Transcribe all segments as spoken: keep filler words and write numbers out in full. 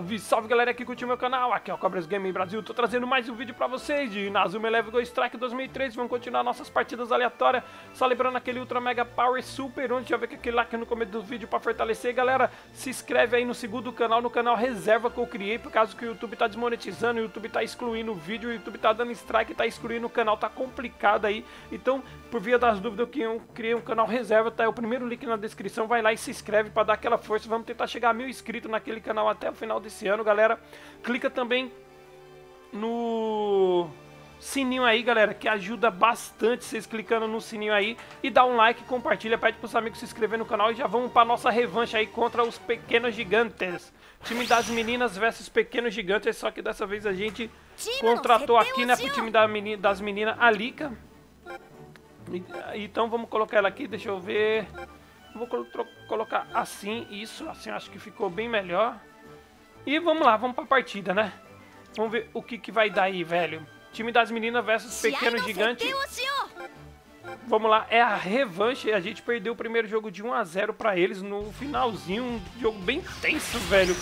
Salve, salve galera que curtiu meu canal, aqui é o Cobras Gaming Brasil, tô trazendo mais um vídeo pra vocês de Inazuma Eleven Go Strike dois mil e três, vamos continuar nossas partidas aleatórias, só lembrando aquele Ultra Mega Power Super, onde já vê que aquele like no começo do vídeo pra fortalecer, galera, se inscreve aí no segundo canal, no canal reserva que eu criei, por causa que o YouTube tá desmonetizando, o YouTube tá excluindo o vídeo, o YouTube tá dando strike, tá excluindo o canal, tá complicado aí, então, por via das dúvidas que eu criei um canal reserva, tá, é o primeiro link na descrição, vai lá e se inscreve pra dar aquela força, vamos tentar chegar a mil inscritos naquele canal até o final desse ano, galera. Clica também no sininho aí, galera, que ajuda bastante vocês clicando no sininho aí e dá um like, compartilha, pede pros amigos se inscrever no canal e já vamos para nossa revanche aí contra os Pequenos Gigantes. Time das meninas versus Pequenos Gigantes, só que dessa vez a gente contratou aqui, né, pro time da menina, das meninas a Lika. Então vamos colocar ela aqui, deixa eu ver. Vou colocar assim, isso, assim acho que ficou bem melhor. E vamos lá, vamos pra partida, né? Vamos ver o que que vai dar aí, velho. Time das meninas versus Pequeno Gigante. Vamos lá, é a revanche. A gente perdeu o primeiro jogo de um a zero pra eles no finalzinho. Um jogo bem tenso, velho.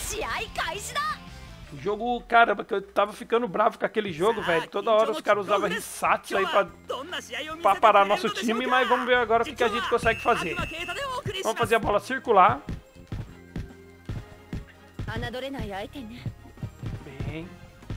Jogo, caramba, que eu tava ficando bravo com aquele jogo, velho. Toda hora os caras usavam Hisatsu aí pra, pra parar nosso time. Mas vamos ver agora o que que a gente consegue fazer. Vamos fazer a bola circular. Bem.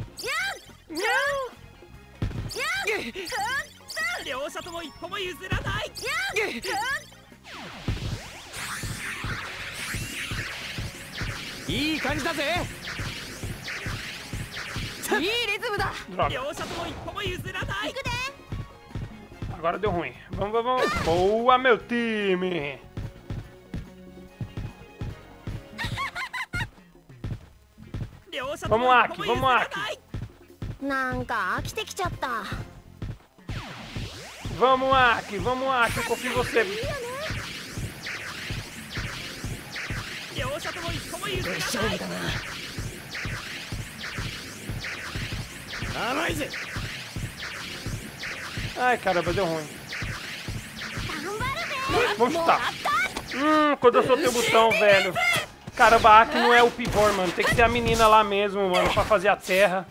Droga. Agora deu ruim. Vamos, vamos, vamos. Boa, meu time. Vamos, Aki, vamos, Aki. Vamos, Aki, vamos, Aki, eu confio em você. Ai, caramba, deu ruim. Vamos chutar. Hum, quando eu soltei o botão, velho. Caramba, a Aki não é o pivô, mano. Tem que ser a menina lá mesmo, mano, pra fazer a terra.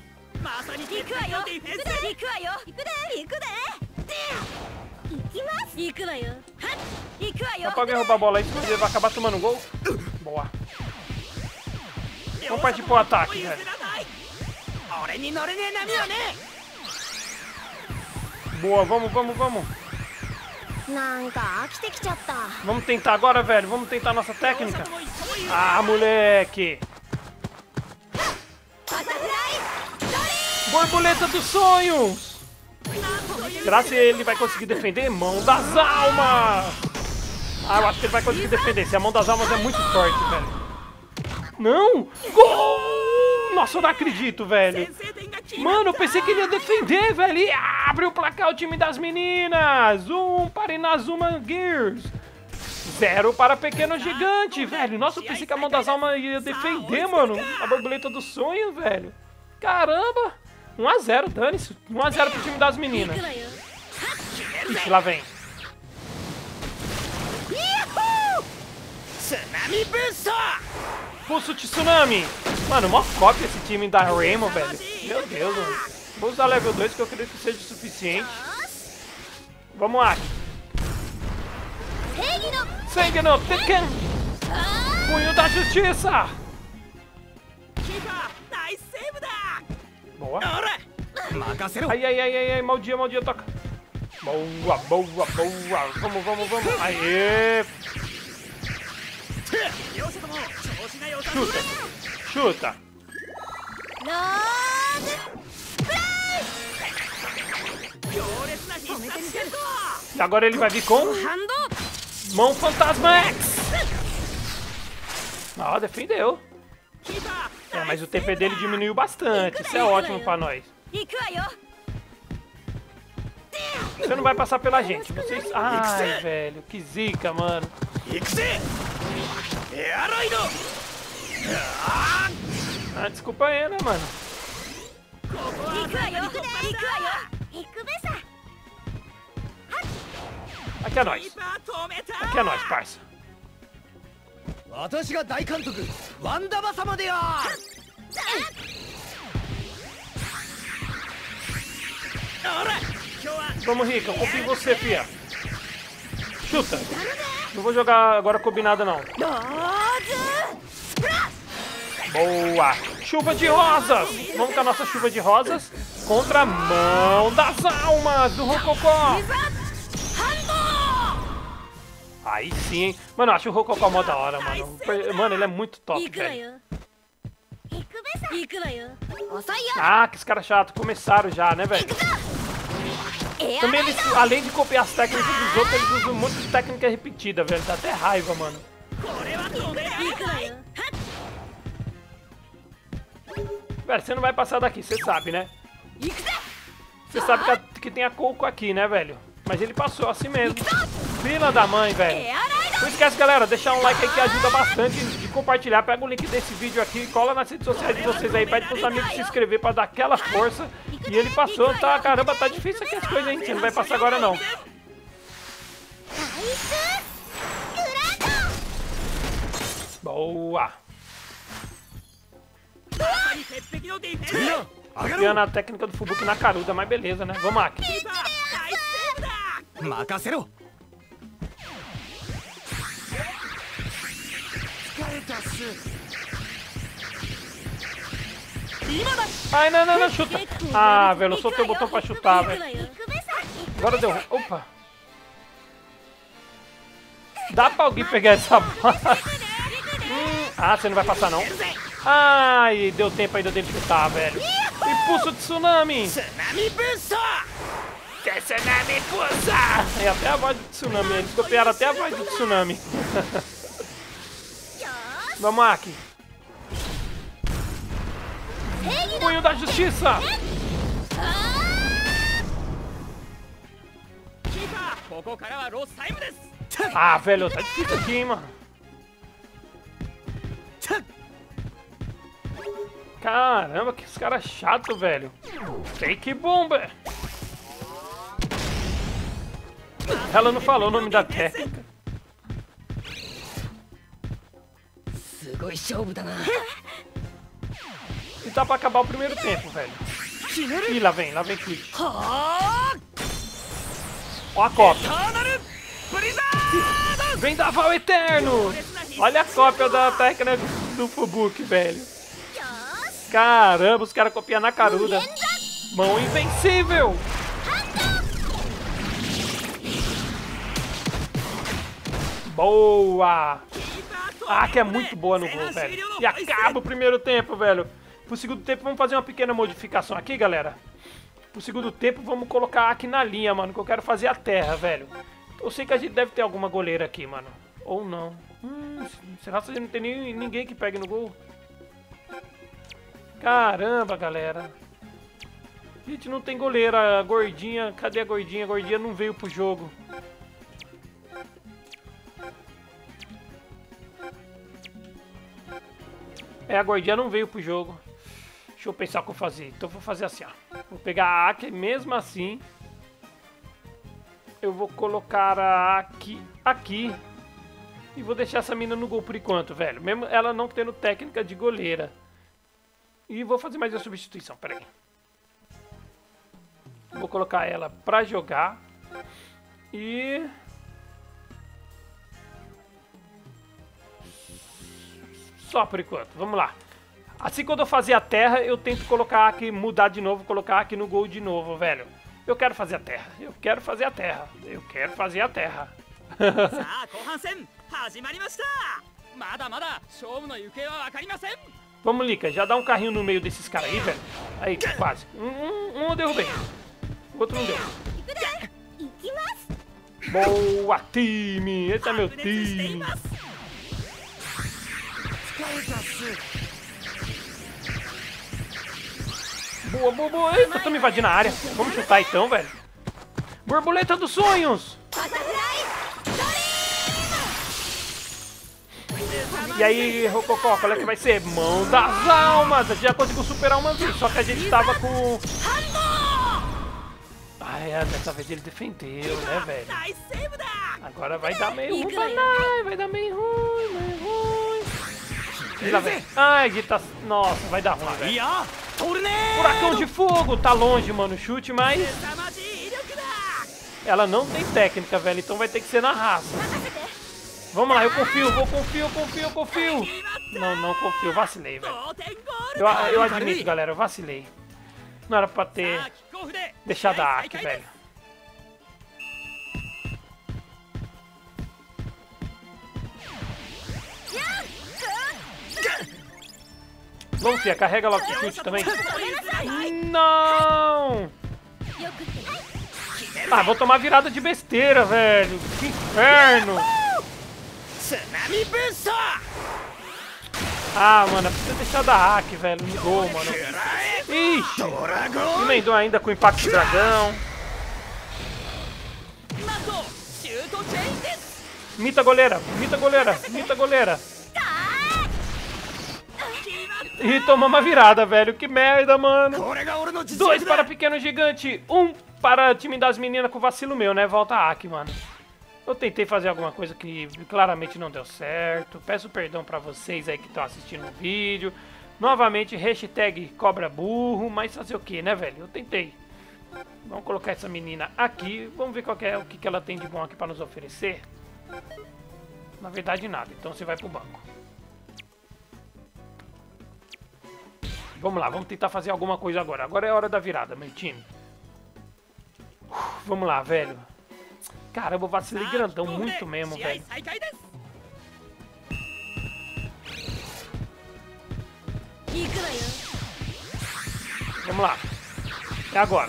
Dá pra alguém roubar a bola aí, senão ele vai acabar tomando gol. Boa. Vamos partir pro ataque, velho. Boa, vamos, vamos, vamos. Vamos tentar agora, velho. Vamos tentar a nossa técnica. Ah, moleque. Borboleta dos sonhos. Será que ele vai conseguir defender? Mão das almas. Ah, eu acho que ele vai conseguir defender. Se a mão das almas é muito forte, velho. Não! Gol! Nossa, eu não acredito, velho. Mano, eu pensei que ele ia defender, velho. E abre o placar o time das meninas. Um para Inazuma Gears. Zero para Pequeno Gigante, velho. Nossa, eu pensei que a mão das almas ia defender, mano. A borboleta do sonho, velho. Caramba. um a zero, dane-se. um a zero pro time das meninas. Ixi, lá vem. Pulso Tsunami. Mano, mó cópia esse time da Rainbow, velho. Meu Deus, mano. Vou usar level dois, que eu acredito que seja o suficiente. Vamos lá. Sangue no Tekken. Punho da Justiça. Boa. Ai, ai, ai, ai, ai, mal dia, mal dia, toca. Boa, boa, boa. Vamos, vamos, vamos. Aê. Chuta. Chuta. E agora ele vai vir com Mão Fantasma X. Ah, defendeu. É, mas o T P dele diminuiu bastante. Isso é ótimo pra nós. Você não vai passar pela gente. Vocês... Ai, velho. Que zica, mano. Ah, desculpa aí, né, mano? Aqui é nóis. Aqui é nóis, parça. Vamos, Rika, eu confio em você, fia. Chuta. Não vou jogar agora combinado, não. Boa. Chuva de rosas. Vamos com a nossa chuva de rosas contra a mão das almas do Rococó. Aí sim, hein? Mano, eu acho o Rococó mó da hora, mano. Mano, ele é muito top, velho. Ah, que esse cara chato. Começaram já, né, velho? Também eles, além de copiar as técnicas dos outros, eles usam muito de técnica repetida, velho. Dá até raiva, mano. Velho, você não vai passar daqui, você sabe, né? Você sabe que, a, que tem a Coco aqui, né, velho? Mas ele passou assim mesmo. Filha da mãe, velho. Não esquece, galera, deixar um like aí que ajuda bastante, de compartilhar. Pega o link desse vídeo aqui, cola nas redes sociais de vocês aí, pede pros amigos se inscrever pra dar aquela força. E ele passou, tá? Caramba, tá difícil aqui as coisas, hein? Você não vai passar agora, não. Boa! Copiando a técnica do Fubuki na Karuda, mas beleza, né? Vamos aqui. Ai, não, não, não, chuta. Ah, velho, eu soltei o botão pra chutar, velho. Agora deu. Opa. Dá pra alguém pegar essa bola? hum, ah, você não vai passar, não? Ai, deu tempo ainda dele chutar, velho. Impulso de tsunami. Tsunami Busta! Tsunami Busta! É até a voz do tsunami. Eles copiaram até a voz do tsunami. Vamos aqui. Punho da Justiça! Ah, velho, tá difícil aqui, hein, mano. Caramba, que esse cara chato, velho. Fake Bomber. Ela não falou o nome da técnica. E tá pra acabar o primeiro tempo, velho. Ih, lá vem, lá vem Twitch. Ó a cópia. Vendaval Eterno! Olha a cópia da técnica do Fubuki, velho. Caramba, os caras copiam na Karuda. Mão invencível! Boa! Ah, que é muito boa no gol, velho. E acaba o primeiro tempo, velho. Pro segundo tempo, vamos fazer uma pequena modificação aqui, galera. Pro segundo tempo, vamos colocar aqui na linha, mano, que eu quero fazer a terra, velho. Eu sei que a gente deve ter alguma goleira aqui, mano. Ou não. Hum, será que não tem nem, ninguém que pegue no gol? Caramba, galera. Gente, não tem goleira. A gordinha, cadê a gordinha? A gordinha não veio pro jogo. É, a gordinha não veio pro jogo. Deixa eu pensar o que eu vou fazer. Então eu vou fazer assim, ó. Vou pegar a Aki, mesmo assim. Eu vou colocar a Aki aqui. E vou deixar essa mina no gol por enquanto, velho. Mesmo ela não tendo técnica de goleira. E vou fazer mais uma substituição, peraí. Vou colocar ela pra jogar. E... só por enquanto, vamos lá. Assim, quando eu fazer a terra, eu tento colocar aqui, mudar de novo, colocar aqui no gol de novo, velho. Eu quero fazer a terra, eu quero fazer a terra, eu quero fazer a terra. Vamos, Lika, já dá um carrinho no meio desses caras aí, velho. Aí, quase. Um, um, um eu derrubei, o outro não deu. Boa, time! Esse é meu time! Boa, boa, boa. Eita, tô me invadindo a área. Vamos chutar então, velho. Borboleta dos sonhos. E aí, Rococó, qual é que vai ser? Mão das almas. A gente já conseguiu superar uma vez, só que a gente tava com... Ai, dessa vez ele defendeu, né, velho? Agora vai dar meio ruim pra nós. Vai dar meio ruim, meio ruim. E lá vem. Ai, Gui tá... Nossa, vai dar ruim, velho. Furacão de fogo. Tá longe, mano, o chute, mas... Ela não tem técnica, velho. Então vai ter que ser na raça. Vamos lá, eu confio, vou confio, eu confio, eu confio. Não, não confio. Vacilei, velho. Eu, eu admito, galera. Eu vacilei. Não era pra ter deixado a Aki, velho. Vamos, Fia, carrega logo o chute também. Não! Ah, vou tomar virada de besteira, velho. Que inferno! Ah, mano, precisa deixar da Aki, velho, no gol, mano. Ixi! Emendou ainda com o impacto do dragão. Mita goleira, mita goleira, mita goleira. E tomou uma virada, velho. Que merda, mano. Dois para pequeno gigante. Um para time das meninas com vacilo meu, né? Volta a Aki, mano. Eu tentei fazer alguma coisa que claramente não deu certo. Peço perdão pra vocês aí que estão assistindo o vídeo. Novamente, hashtag cobra burro. Mas fazer o que, né, velho? Eu tentei. Vamos colocar essa menina aqui. Vamos ver qual que é, o que, que ela tem de bom aqui pra nos oferecer. Na verdade, nada. Então você vai pro banco. Vamos lá, vamos tentar fazer alguma coisa agora. Agora é a hora da virada, meu time. Uf, vamos lá, velho. Caramba, eu vacilei grandão muito mesmo, velho. Vamos lá. É agora.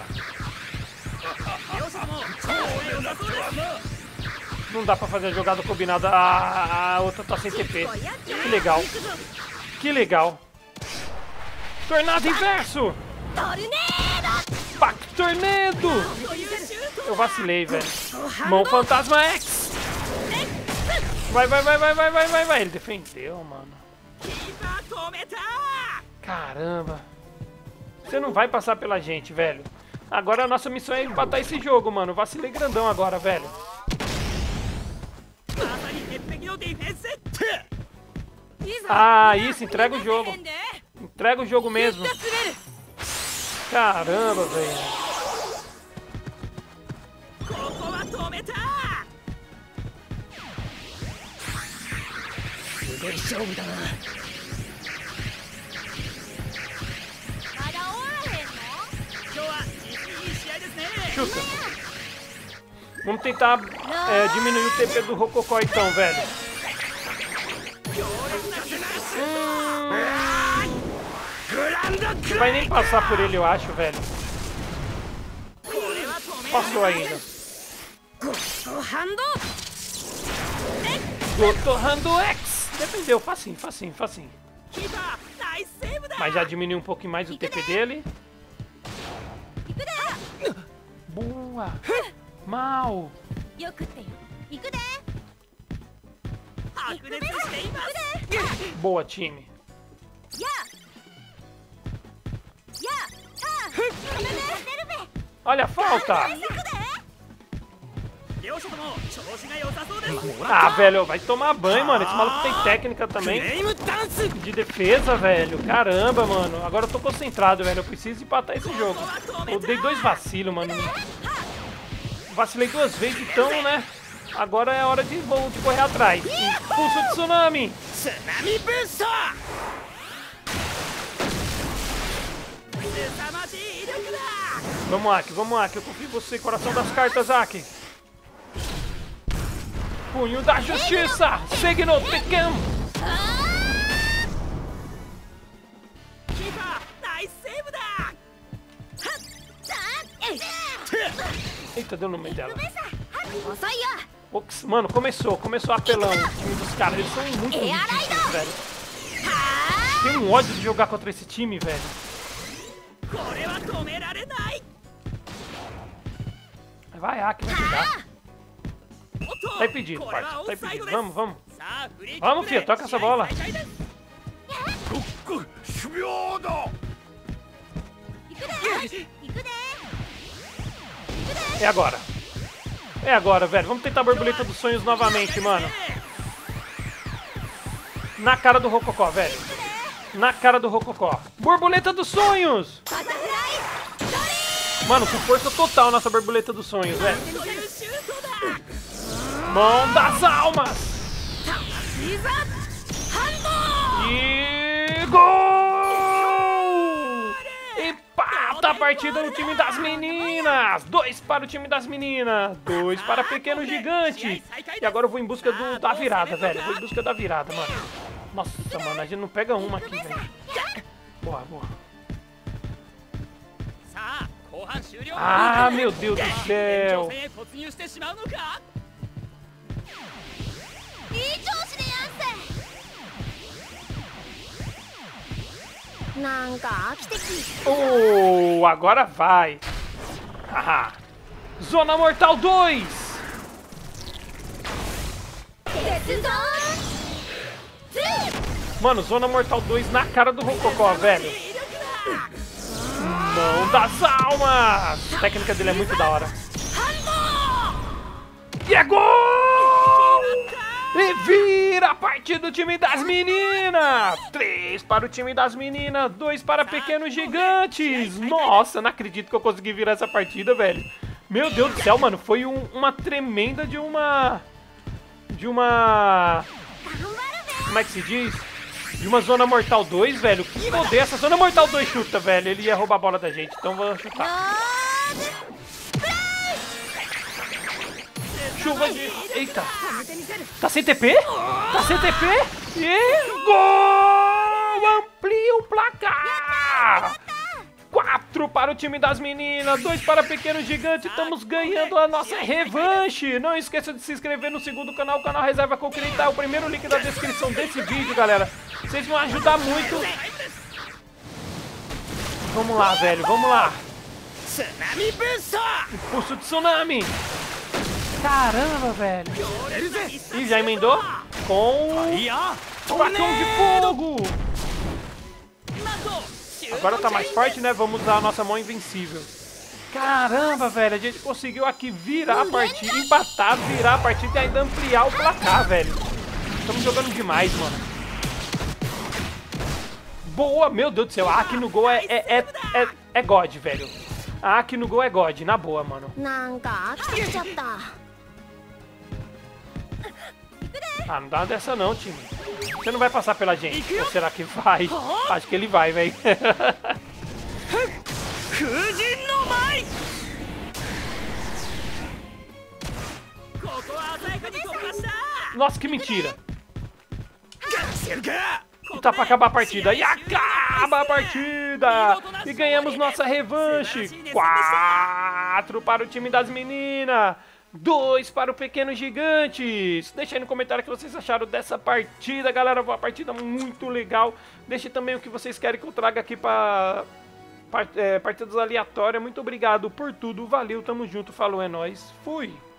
Não dá pra fazer a jogada combinada. A, a outra tá sem T P. Que legal. Que legal. Tornado inverso! Pac Tornado! Eu vacilei, velho. Mão Fantasma X! Vai, vai, vai, vai, vai, vai, vai, vai. Ele defendeu, mano. Caramba. Você não vai passar pela gente, velho. Agora a nossa missão é empatar esse jogo, mano. Vacilei grandão agora, velho. Ah, isso, entrega o jogo. Entrega o jogo mesmo. Caramba, velho. Chuta. Vamos tentar é, diminuir o T P do Rococó então, velho. Hum... Não vai nem passar por ele, eu acho, velho. Passou ainda. Gotohando X! Defendeu, facinho, facinho, facinho. Mas já diminuiu um pouquinho mais o T P dele. Boa! Mal! Boa, time. Olha a falta! Ah, velho, vai tomar banho, mano. Esse maluco tem técnica também de defesa, velho. Caramba, mano. Agora eu tô concentrado, velho. Eu preciso empatar esse jogo. Eu dei dois vacilos, mano. Vacilei duas vezes, então, né? Agora é hora de, de correr atrás. Pulso de tsunami! Vamos, Aki, vamos, Aki. Eu confio em você, coração das cartas, Aki. Punho da Justiça! Signo Tekken! Eita, deu no meio dela. Ops, mano, começou, começou apelão. O time dos caras, eles são muito difíceis, velho. Tem um ódio de jogar contra esse time, velho. Vai, Aki, vai ajudar. Tá impedido, parça. Tá impedido. Vamos, vamos. Vamos, filha, toca essa bola. É agora. É agora, velho. Vamos tentar a borboleta dos sonhos novamente, mano. Na cara do Rococó, velho. Na cara do Rococó. Borboleta dos sonhos! Mano, com força total nossa borboleta dos sonhos, velho. Mão das almas! E gol! Empata a partida no time das meninas! Dois para o time das meninas, dois para pequeno gigante. E agora eu vou em busca do, da virada, velho. Vou em busca da virada, mano. Nossa, mano, a gente não pega uma aqui, velho. Boa, boa. Ah, meu Deus do céu! Oh, agora vai! Haha! Zona Mortal dois! Mano, Zona Mortal dois na cara do Rococó, velho! Mão das almas! A técnica dele é muito da hora. E é gol! E vira a partida do time das meninas! Três para o time das meninas, dois para pequenos gigantes! Nossa, não acredito que eu consegui virar essa partida, velho. Meu Deus do céu, mano, foi um, uma tremenda de uma... De uma... Como é que se diz? De uma Zona Mortal dois, velho. Que poder essa Zona Mortal dois chuta, velho. Ele ia roubar a bola da gente, então vou chutar. Chuva de... Eita. Tá sem T P? Tá sem T P? E gol! Amplia o placar! quatro para o time das meninas, dois para pequeno gigante. Estamos ganhando a nossa revanche. Não esqueça de se inscrever no segundo canal, o canal Reserva Concreta. Tá o primeiro link da descrição desse vídeo, galera. Vocês vão ajudar muito. Vamos lá, velho, vamos lá. Impulso de tsunami. Caramba, velho. Ih, já emendou? Com furacão de fogo. Agora tá mais forte, né? Vamos usar a nossa mão invencível. Caramba, velho. A gente conseguiu aqui virar a partida, empatar, virar a partida e ainda ampliar o placar, velho. Estamos jogando demais, mano. Boa, meu Deus do céu. A Aki no gol é, é, é, é, é God, velho. A Aki no gol é God, na boa, mano. Ah, não dá uma dessa não, time. Você não vai passar pela gente. Ou será que vai? Acho que ele vai, velho. Nossa, que mentira. E tá pra acabar a partida. E acaba a partida. E ganhamos nossa revanche. Quatro para o time das meninas. Dois para o pequeno gigantes. Deixa aí no comentário o que vocês acharam dessa partida, galera. Uma partida muito legal. Deixe também o que vocês querem que eu traga aqui para part, é, partidas aleatórias. Muito obrigado por tudo. Valeu, tamo junto. Falou, é nóis. Fui.